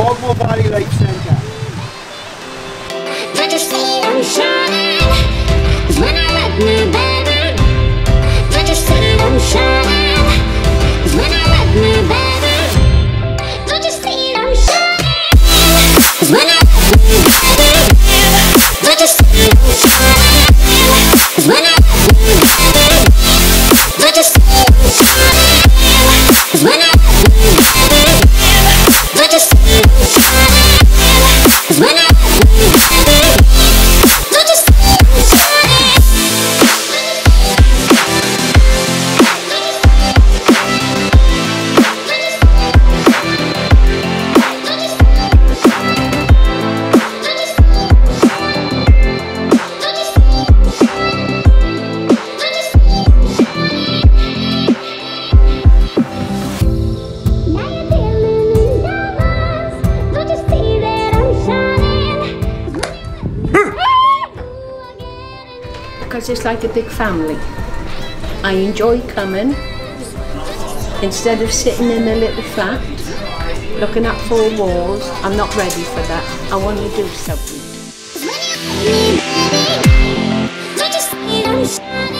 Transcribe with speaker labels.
Speaker 1: Ardmore Valley Life Centre.
Speaker 2: Don't you see I'm shining? 'Cause when I let me, baby. Don't you see I'm shining? 'Cause when I let me, baby. Don't you see I'm shining? 'Cause when I let me, baby. Don't you see I'm shining? 'Cause when I let me, baby. Don't you see I'm shining? 'Cause when I let me, baby. Don't you see I'm shining? 'Cause when I let me, baby. Don't you see I'm shining?
Speaker 3: Because it's like a big family. I enjoy coming. Instead of sitting in a little flat, looking at four walls, I'm not ready for that. I want to do something.
Speaker 2: Don't you see I'm shining?